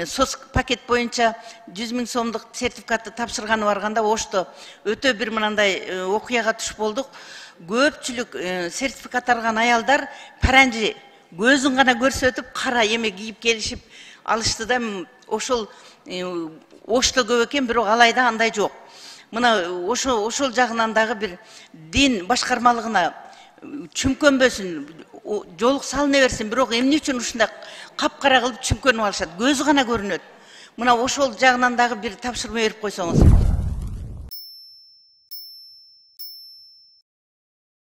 сос пакет боюнча 100 000 сомдук сертификатты тапшырганы барганда ошто өтө бир мындай окуяга түшүп болдук. Көпчүлүк сертификат алган аялдар паранжы көзүн гана көрсөтүп кара эме кийип келишип алышты да, ошол ошто көп экен, бирок алайда андай жок. Мына ошол жагынан дагы бир дин башкармалыгына чүмкөнбөсүн, жолук салына берсин, бирок эмне үчүн ушундай капкара кылып чүмкөнүп алышат, көзү гана көрүнөт. Мына ошол жагынан дагы бир тапшырма берип койсоңуз.